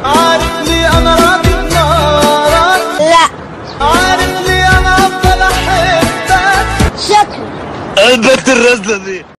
عارف لي انا راضي بنارك؟ لا. عارف لي انا افضل احبك؟ شكرا. البت الرزلة دي